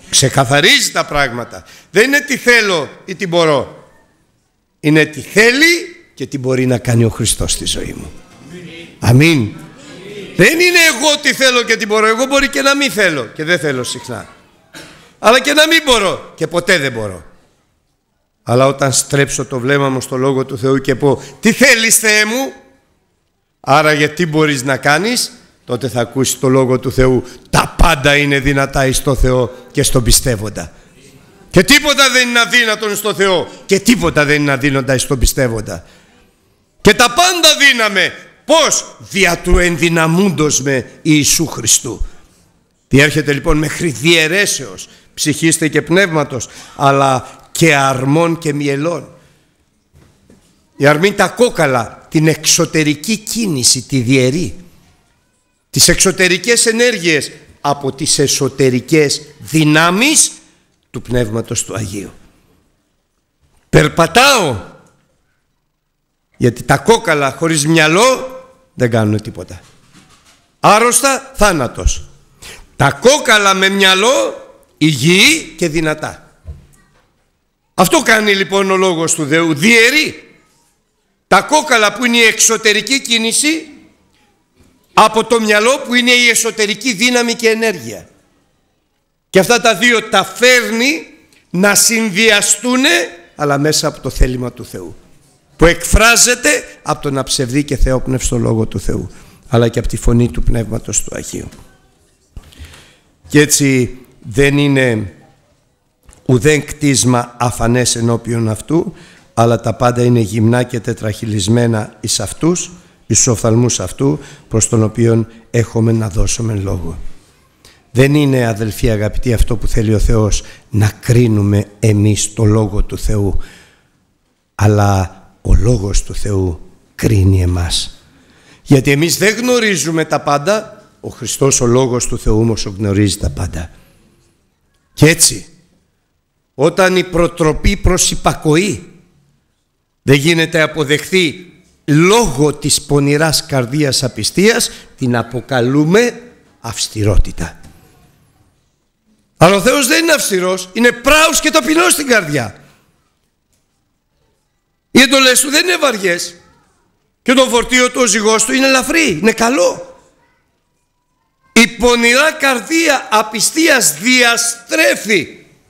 S1: Ξεκαθαρίζει τα πράγματα. Δεν είναι τι θέλω ή τι μπορώ. Είναι τι θέλει και τι μπορεί να κάνει ο Χριστός στη ζωή μου. Αμήν. Δεν είναι εγώ τι θέλω και τι μπορώ. Εγώ μπορεί και να μην θέλω και δεν θέλω συχνά. Αλλά και να μην μπορώ και ποτέ δεν μπορώ. Αλλά όταν στρέψω το βλέμμα μου στο Λόγο του Θεού και πω τι θέλεις Θεέ μου, άρα γιατί μπορείς να κάνεις, τότε θα ακούσει το Λόγο του Θεού. Τα πάντα είναι δυνατά εις το Θεό και στον πιστεύοντα. Και τίποτα δεν είναι αδύνατον στο Θεό και τίποτα δεν είναι αδύνατα εις τον πιστεύοντα. Και τα πάντα δύναμε. Πώς? Δια του ενδυναμούντος με Ιησού Χριστού. Διέρχεται λοιπόν μέχρι διαιρέσεως ψυχήστε και πνεύματος, αλλά και αρμών και μυελών. Η αρμή τα κόκαλα, την εξωτερική κίνηση, τη διαιρεί. Τις εξωτερικές ενέργειες από τις εσωτερικές δυνάμεις του Πνεύματος του Αγίου. Περπατάω, γιατί τα κόκαλα χωρίς μυαλό δεν κάνουν τίποτα. Άρρωστα, θάνατος. Τα κόκαλα με μυαλό, υγιή και δυνατά. Αυτό κάνει λοιπόν ο Λόγος του Θεού. Διαιρεί τα κόκαλα που είναι η εξωτερική κίνηση από το μυαλό που είναι η εσωτερική δύναμη και ενέργεια. Και αυτά τα δύο τα φέρνει να συνδυαστούν, αλλά μέσα από το θέλημα του Θεού, που εκφράζεται από τον αψευδή και θεόπνευστο Λόγο του Θεού, αλλά και από τη φωνή του Πνεύματος του Αγίου. Και έτσι δεν είναι ουδέν κτίσμα αφανές ενώπιον αυτού, αλλά τα πάντα είναι γυμνά και τετραχυλισμένα εις αυτούς, εις τους οφθαλμούς αυτού, προς τον οποίον έχουμε να δώσουμε λόγο. Δεν είναι, αδελφοί αγαπητοί, αυτό που θέλει ο Θεός, να κρίνουμε εμείς το Λόγο του Θεού, αλλά ο Λόγος του Θεού κρίνει εμάς. Γιατί εμείς δεν γνωρίζουμε τα πάντα, ο Χριστός ο Λόγος του Θεού όμως γνωρίζει τα πάντα. Και έτσι, όταν η προτροπή προς υπακοή δεν γίνεται αποδεχθεί λόγω της πονηράς καρδίας απιστίας, την αποκαλούμε αυστηρότητα. Αλλά ο Θεός δεν είναι αυστηρός, είναι πράος και ταπεινός στην καρδιά. Οι εντολές του δεν είναι βαριές και το φορτίο του, ο ζυγός του είναι ελαφρύ, είναι καλό. Η πονηρά καρδία απιστίας διαστρέφει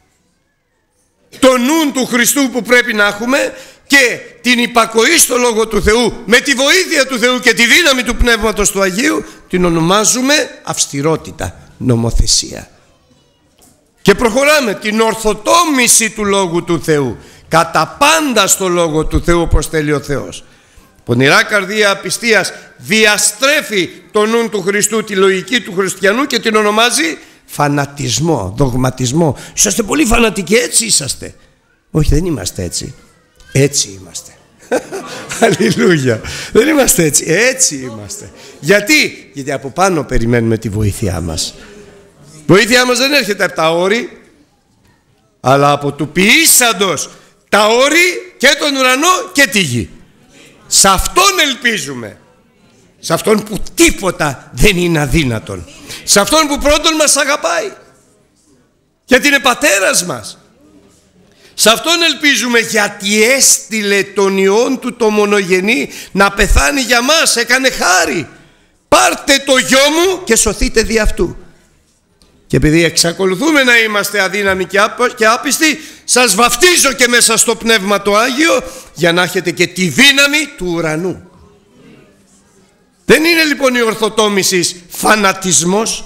S1: το νου του Χριστού που πρέπει να έχουμε και την υπακοή στο Λόγο του Θεού με τη βοήθεια του Θεού και τη δύναμη του Πνεύματος του Αγίου την ονομάζουμε αυστηρότητα, νομοθεσία. Και προχωράμε την ορθοτόμηση του Λόγου του Θεού, κατά πάντα στο Λόγο του Θεού όπως θέλει ο Θεός. Πονηρά καρδία απιστίας διαστρέφει το νου του Χριστού, τη λογική του χριστιανού και την ονομάζει φανατισμό, δογματισμό. Είσαστε πολύ φανατικοί, έτσι είσαστε. Όχι, δεν είμαστε έτσι. Έτσι είμαστε. Αλληλούια. Δεν είμαστε έτσι. Έτσι είμαστε. Γιατί? Γιατί από πάνω περιμένουμε τη βοήθειά μας. Η βοήθειά μας δεν έρχεται από τα όρη, αλλά από του ποιήσαντος τα όρη και τον ουρανό και τη γη. Σε αυτόν ελπίζουμε. Σε αυτόν που τίποτα δεν είναι αδύνατον. Σε αυτόν που πρώτον μας αγαπάει. Γιατί είναι πατέρας μας. Σε αυτόν ελπίζουμε, γιατί έστειλε τον Υιόν του το μονογενή να πεθάνει για μας, έκανε χάρη. Πάρτε το γιο μου και σωθείτε δι' αυτού. Και επειδή εξακολουθούμε να είμαστε αδύναμοι και άπιστοι, σας βαφτίζω και μέσα στο Πνεύμα το Άγιο για να έχετε και τη δύναμη του ουρανού. Δεν είναι λοιπόν η ορθοτόμηση φανατισμός.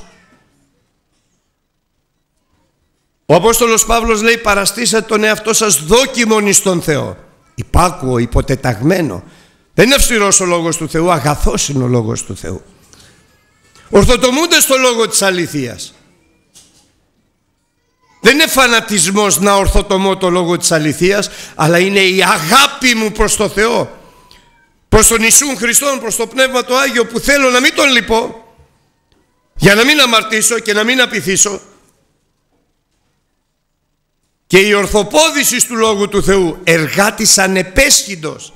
S1: Ο Απόστολος Παύλος λέει, παραστήσατε τον εαυτό σας δόκιμον εις τον Θεό. Υπάκουο, υποτεταγμένο. Δεν είναι αυστηρός ο Λόγος του Θεού, αγαθός είναι ο Λόγος του Θεού. Ορθοτομούνται στο Λόγο της αληθείας. Δεν είναι φανατισμός να ορθοτομώ το Λόγο της αληθείας, αλλά είναι η αγάπη μου προς το Θεό, προς τον Ιησούν Χριστόν, προς το Πνεύμα το Άγιο, που θέλω να μην τον λυπώ, για να μην αμαρτήσω και να μην απειθήσω. Και η ορθοπόδηση του Λόγου του Θεού, εργάτης ανεπέσχυντος,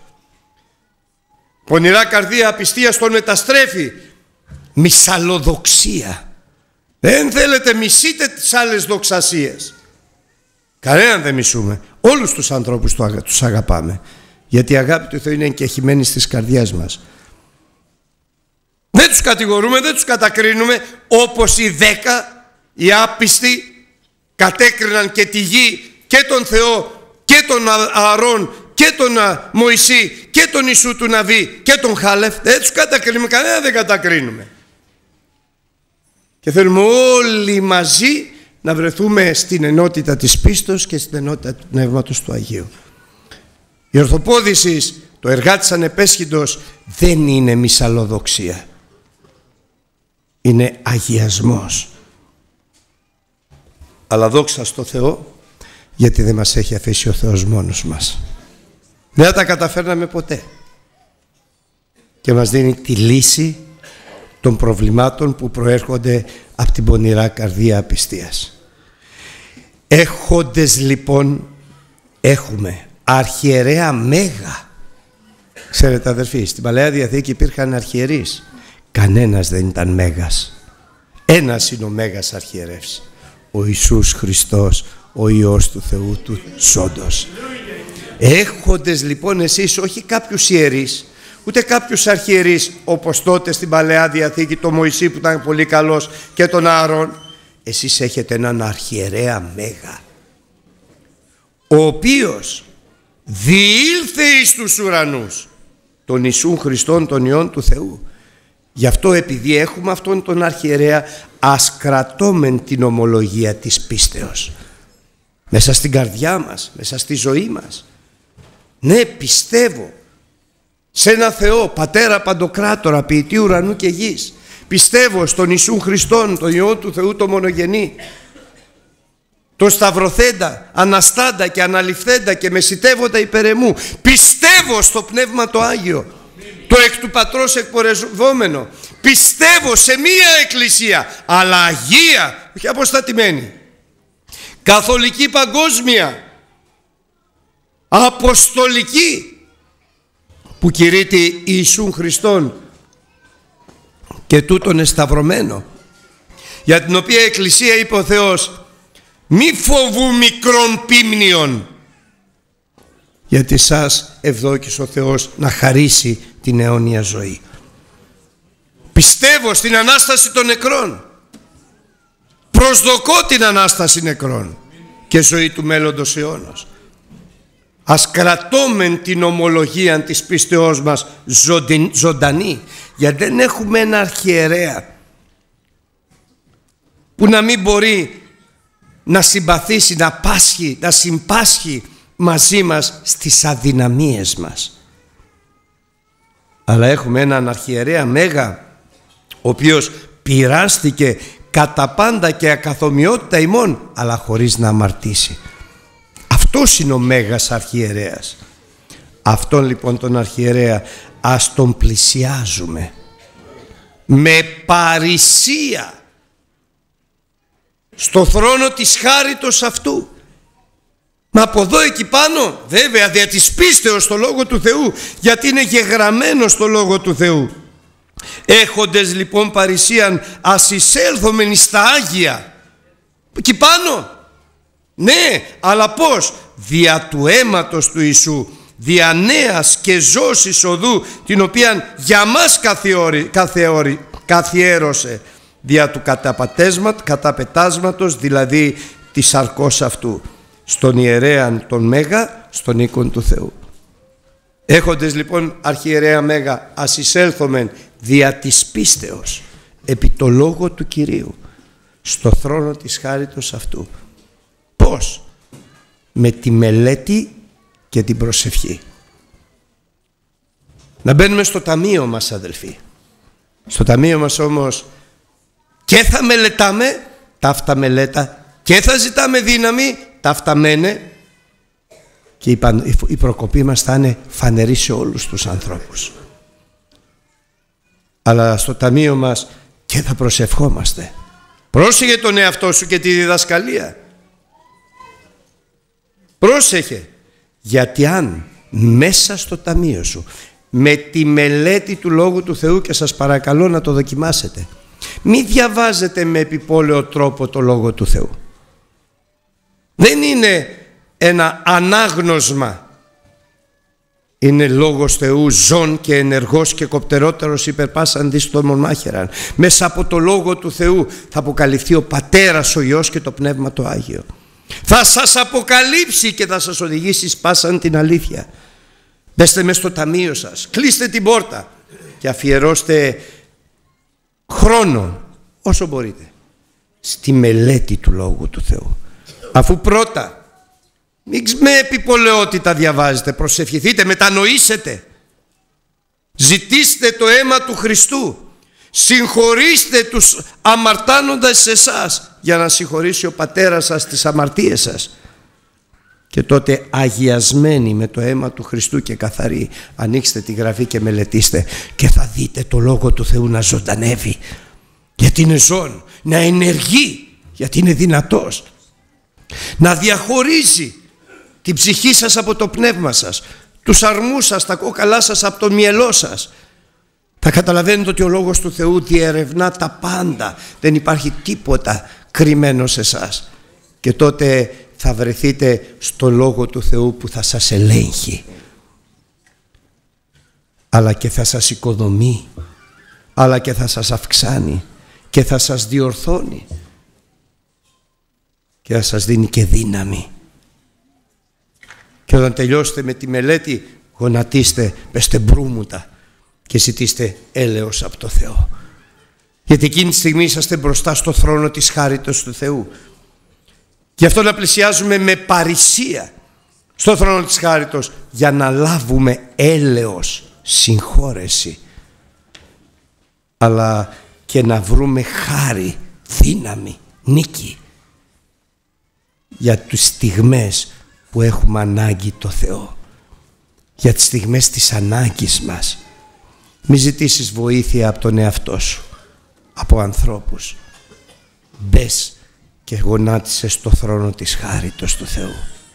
S1: πονηρά καρδία απιστίας τον μεταστρέφει, μυσαλλοδοξία. Δεν θέλετε, μισείτε τις άλλες δοξασίες. Κανέναν δεν μισούμε. Όλους τους ανθρώπους τους αγαπάμε. Γιατί η αγάπη του Θεού είναι εγκεχημένη στις καρδιές μας. Δεν τους κατηγορούμε, δεν τους κατακρίνουμε, όπως οι 10 οι άπιστοι κατέκριναν και τη γη και τον Θεό και τον Ααρών και τον Μωυσή και τον Ιησού του Ναβί και τον Χάλεφ. Δεν τους κατακρίνουμε, κανένα δεν κατακρίνουμε. Και θέλουμε όλοι μαζί να βρεθούμε στην ενότητα της πίστος και στην ενότητα του Πνεύματος του Αγίου. Η ορθοπόδηση, το εργάτης ανεπέσχυντος, δεν είναι μυσαλλοδοξία. Είναι αγιασμός. Αλλά δόξα στο Θεό, γιατί δεν μας έχει αφήσει ο Θεός μόνος μας. Δεν θα τα καταφέρναμε ποτέ. Και μας δίνει τη λύση των προβλημάτων που προέρχονται από την πονηρά καρδία απιστίας. Έχοντες λοιπόν, έχουμε αρχιερέα Μέγα. Ξέρετε αδερφοί, στην Παλαιά Διαθήκη υπήρχαν αρχιερείς. Κανένας δεν ήταν Μέγας. Ένας είναι ο Μέγας αρχιερεύς, ο Ιησούς Χριστός, ο Υιός του Θεού του Σόντος. Έχοντες λοιπόν εσείς όχι κάποιους ιερείς, ούτε κάποιους αρχιερείς, όπως τότε στην Παλαιά Διαθήκη το Μωυσή που ήταν πολύ καλός και τον Ααρών. Εσείς έχετε έναν αρχιερέα Μέγα, ο οποίος διήλθε εις τους ουρανούς, τον Ιησούν Χριστόν, τον Υιόν του Θεού. Γι' αυτό, επειδή έχουμε αυτόν τον αρχιερέα, ας κρατώμεν την ομολογία της πίστεως μέσα στην καρδιά μας, μέσα στη ζωή μας. Ναι, πιστεύω σε ένα Θεό, Πατέρα Παντοκράτορα, ποιητή ουρανού και γης. Πιστεύω στον Ιησούν Χριστόν, τον Υιό του Θεού το μονογενή, το σταυρωθέντα, αναστάντα και αναληφθέντα και μεσητεύοντα υπέρ εμού. Πιστεύω στο Πνεύμα το Άγιο, το εκ του Πατρός εκπορευόμενο. Πιστεύω σε μία εκκλησία, αλλά αγία, όχι αποστατημένη, καθολική, παγκόσμια, αποστολική, που κηρύττει Ιησούν Χριστόν και τούτον εσταυρωμένο, για την οποία εκκλησία είπε ο Θεός, μη φοβού μικρών πίμνιων, γιατί σας ευδόκησε ο Θεός να χαρίσει την αιώνια ζωή. Πιστεύω στην Ανάσταση των νεκρών, προσδοκώ την Ανάσταση νεκρών και ζωή του μέλλοντος αιώνος. Ας κρατώμεν την ομολογία της πίστεώς μας ζωντανή, γιατί δεν έχουμε ένα αρχιερέα που να μην μπορεί να συμπαθήσει, να πάσχει, να συμπάσχει μαζί μας στις αδυναμίες μας. Αλλά έχουμε έναν αρχιερέα Μέγα, ο οποίος πειράστηκε κατά πάντα και ακαθομοιότητα ημών, αλλά χωρίς να αμαρτήσει. Αυτός είναι ο Μέγας αρχιερέας. Αυτόν λοιπόν τον αρχιερέα ας τον πλησιάζουμε με παρησία στο θρόνο της χάριτος αυτού. Μα από εδώ εκεί πάνω, βέβαια δια της πίστεως στο Λόγο του Θεού, γιατί είναι γεγραμμένο στο Λόγο του Θεού. Έχοντες λοιπόν παρησίαν ας εισέλθομεν στα Άγια. Εκεί πάνω. Ναι, αλλά πώς? Δια του αίματος του Ιησού, δια νέας και ζώσης οδού, την οποία για μας καθιέρωσε, δια του καταπετάσματος, δηλαδή της σαρκός αυτού, στον ιερέαν τον Μέγα, στον οίκον του Θεού. Έχοντες λοιπόν αρχιερέα Μέγα, ας εισέλθομεν δια της πίστεως επί το λόγο του Κυρίου στο θρόνο της χάριτος αυτού. Πώς? Με τη μελέτη και την προσευχή. Να μπαίνουμε στο ταμείο μας, αδελφοί. Στο ταμείο μας όμως και θα μελετάμε, ταύτα μελέτα, και θα ζητάμε δύναμη, ταύτα μένε, και η προκοπή μας θα είναι φανερή σε όλους τους ανθρώπους. Αλλά στο ταμείο μας και θα προσευχόμαστε. Πρόσεχε τον εαυτό σου και τη διδασκαλία. Πρόσεχε, γιατί αν μέσα στο ταμείο σου με τη μελέτη του Λόγου του Θεού, και σας παρακαλώ να το δοκιμάσετε, Μη διαβάζετε με επιπόλαιο τρόπο το Λόγο του Θεού. Δεν είναι ένα ανάγνωσμα. Είναι Λόγος Θεού ζών και ενεργός και κοπτερότερος υπερπάσαν δις των μονάχεραν. Μέσα από το Λόγο του Θεού θα αποκαλυφθεί ο Πατέρας, ο Υιός και το Πνεύμα το Άγιο. Θα σας αποκαλύψει και θα σας οδηγήσει σπάσαν την αλήθεια. Μπέστε μες στο ταμείο σας, κλείστε την πόρτα και αφιερώστε χρόνο όσο μπορείτε στη μελέτη του Λόγου του Θεού. Αφού πρώτα μην με επιπολαιότητα διαβάζετε, προσευχηθείτε, μετανοήσετε, ζητήστε το αίμα του Χριστού, συγχωρήστε τους αμαρτάνοντας σε εσάς για να συγχωρήσει ο Πατέρας σας τις αμαρτίες σας. Και τότε αγιασμένοι με το αίμα του Χριστού και καθαροί, ανοίξτε τη Γραφή και μελετήστε και θα δείτε το Λόγο του Θεού να ζωντανεύει, γιατί είναι ζών, να ενεργεί, γιατί είναι δυνατός, να διαχωρίζει την ψυχή σας από το πνεύμα σας, τους αρμούς σας, τα κόκαλά σας από το μυελό σας. Θα καταλαβαίνετε ότι ο Λόγος του Θεού διερευνά τα πάντα, δεν υπάρχει τίποτα κρυμμένο σε εσάς, και τότε θα βρεθείτε στο Λόγο του Θεού που θα σας ελέγχει, αλλά και θα σας οικοδομεί, αλλά και θα σας αυξάνει και θα σας διορθώνει και θα σας δίνει και δύναμη. Και όταν τελειώσετε με τη μελέτη, γονατίστε, πέστε μπρούμουτα και ζητήστε έλεος από το Θεό, γιατί εκείνη τη στιγμή είσαστε μπροστά στο θρόνο της χάριτος του Θεού. Γι' αυτό να πλησιάζουμε με παρησία στο θρόνο της χάριτος, για να λάβουμε έλεος, συγχώρεση, αλλά και να βρούμε χάρη, δύναμη, νίκη για τις στιγμές που έχουμε ανάγκη το Θεό, για τις στιγμές της ανάγκης μας. Μη ζητήσεις βοήθεια από τον εαυτό σου, από ανθρώπους. Μπες και γονάτισε στο θρόνο της χάριτος του Θεού,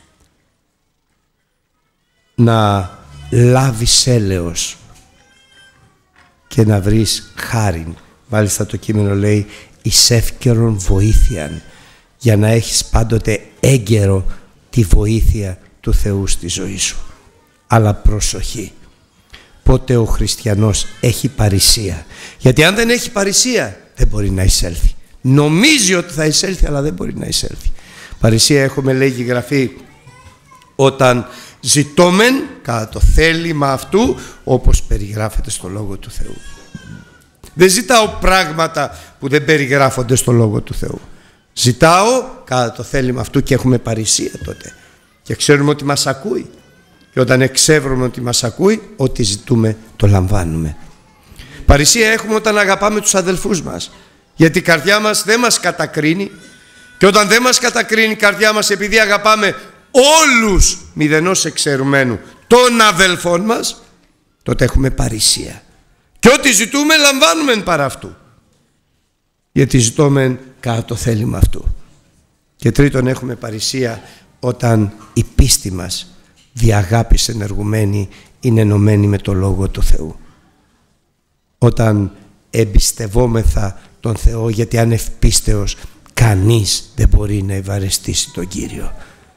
S1: να λάβεις έλεος και να βρεις χάριν. Μάλιστα το κείμενο λέει εις εύκαιρον βοήθειαν, για να έχεις πάντοτε έγκαιρο τη βοήθεια του Θεού στη ζωή σου. Αλλά προσοχή, πότε ο χριστιανός έχει παρησία, γιατί αν δεν έχει παρησία δεν μπορεί να εισέλθει. Νομίζει ότι θα εισέλθει, αλλά δεν μπορεί να εισέλθει. Παρησία έχουμε, λέγει η Γραφή, όταν ζητώμεν κατά το θέλημα αυτού, όπως περιγράφεται στο Λόγο του Θεού. Δεν ζητάω πράγματα που δεν περιγράφονται στο Λόγο του Θεού. Ζητάω κατά το θέλημα αυτού και έχουμε παρησία τότε. Και ξέρουμε ότι μας ακούει. Και όταν εξεύρουμε ότι μας ακούει, ό,τι ζητούμε το λαμβάνουμε. Παρησία έχουμε όταν αγαπάμε τους αδελφούς μας. Γιατί η καρδιά μας δεν μας κατακρίνει, και όταν δεν μας κατακρίνει η καρδιά μας, επειδή αγαπάμε όλους μηδενός εξαιρουμένου των αδελφών μας, τότε έχουμε παρησία. Και ό,τι ζητούμε λαμβάνουμε παρά αυτού, γιατί ζητούμε κατά το θέλημα αυτού. Και τρίτον, έχουμε παρησία όταν η πίστη μας δι' αγάπης ενεργουμένη είναι ενωμένη με το Λόγο του Θεού. Όταν εμπιστευόμεθα τον Θεό, γιατί αν ευπίστεως κανείς δεν μπορεί να ευαρεστήσει τον Κύριο.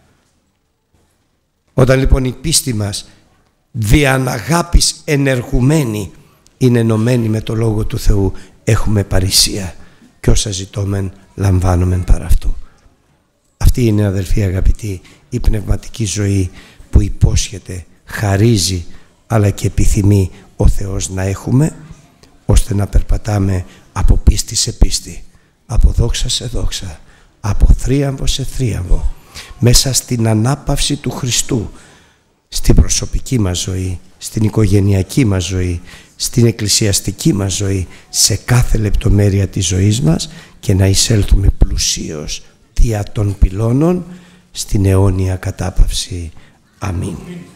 S1: Όταν λοιπόν η πίστη μας δι' αγάπης ενεργουμένη είναι ενωμένη με το Λόγο του Θεού, έχουμε παρησία και όσα ζητώμεν λαμβάνομεν παρά αυτού. Αυτή είναι, αδελφοί αγαπητοί, η πνευματική ζωή που υπόσχεται, χαρίζει, αλλά και επιθυμεί ο Θεός να έχουμε, ώστε να περπατάμε από πίστη σε πίστη, από δόξα σε δόξα, από θρίαμβο σε θρίαμβο, μέσα στην ανάπαυση του Χριστού, στην προσωπική μας ζωή, στην οικογενειακή μας ζωή, στην εκκλησιαστική μας ζωή, σε κάθε λεπτομέρεια της ζωής μας, και να εισέλθουμε πλουσίως δια των πυλώνων στην αιώνια κατάπαυση. Αμήν.